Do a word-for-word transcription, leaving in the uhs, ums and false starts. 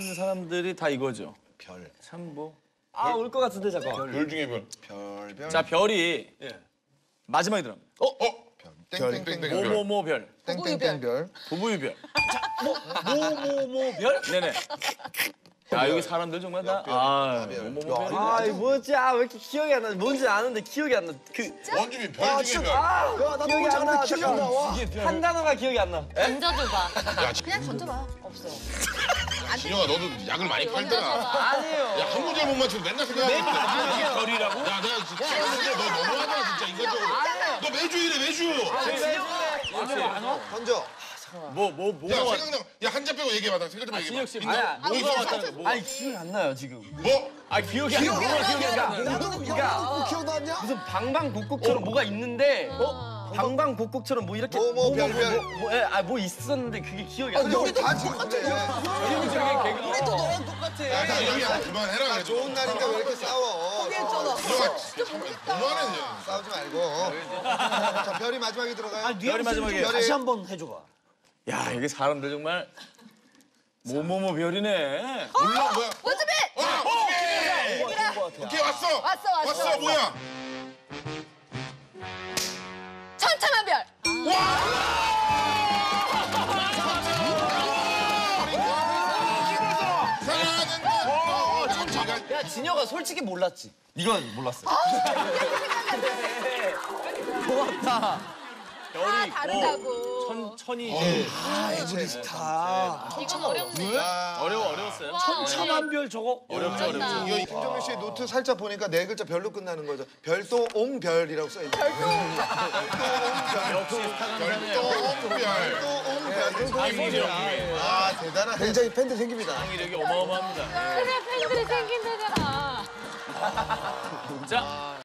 많은 사람들이 다 이거죠. 별. 참 뭐. 아, 올 것 같은데, 잠깐. 별 중에 별. 별, 별. 자, 별이 마지막에 들어갑니다. 어? 어? 별, 땡땡땡. 뭐뭐뭐 별. 땡땡땡 별. 부부유별. 뭐뭐뭐 별? 네네. 야, 여기 사람들 정말 다. 아, 뭐뭐뭐 별. 아, 이거 뭐지? 아, 왜 이렇게 기억이 안 나? 뭔지 아는데 기억이 안 나. 그 원주민 별 중에 별. 아, 기억이 안 나. 기억이 안 나와. 한 단어가 기억이 안 나. 던져줘봐. 야, 그냥 던져봐. 없어. 진영아 너도 약을 많이 팔더라. 아니에요. 야, 한 문제 못 맞추고 맨날 생각하고 있다. 마지막에 별이라고? 야, 내가 진짜 생각했는데 너 너무하다 진짜 인간적으로. 너 매주 이래 매주. 던져. 뭐, 뭐, 뭐가 야, 왔 생각나. 야, 한자 빼고 얘기해봐. 나 생각 좀 해봐. 진혁 씨, 아니야. 뭐, 뭐가 왔다는 거? 뭐가? 아니, 기억이 안 나요, 지금. 뭐? 아, 기억이 안 나. 뭐가 기억이 안 나. 그러니까 기억도 안 나? 무슨 방방곡곡처럼 뭐가 있는데 어? 방방곡곡처럼 뭐 이렇게 뭐, 뭐, 별, 별. 뭐, 뭐, 예, 아, 뭐 있었는데 그게 기억이 안 나. 여기 다 지금 그래. 이름이 저게 개그. 우리도 너랑 똑같아. 야, 나 여기 안 그만해라. 그래. 좋은 날인데 왜 이렇게 싸워? 진영아, 진짜 참 너무하네. 진짜. 싸우지 말고. 자, 별이 마지막에 들어가요. 별이 마지막에. 별이- 다시 한번 해줘봐. 야, 이게 사람들 정말 뭐뭐뭐 별이네. 몰라 뭐야? 원주민! 아, 오케이. 오케이 왔어. 왔어, 왔어, 왔어 왔어. 뭐야? 천차만별! 사랑하는 것. 천차가. 야, 진혁아 솔직히 몰랐지? 이건 몰랐어. 고맙다. 별이 다 있고 다르다고. 천, 천이 이제 이건 어렵네. 어려워, 어려웠어요. 천차만별 저거 어렵죠, 어렵죠. 이거 김종민 씨 노트 살짝 보니까 네 글자 별로 끝나는 거죠. 별도 옹별이라고 써 있는 거예요. 역시 스타강사네요. 별똥별. 또 옹별. 창의력. 아, 대단한. 굉장히 팬들 생깁니다. 창의력이 어마어마합니다. 그래, 팬들이 생긴다잖아. 자,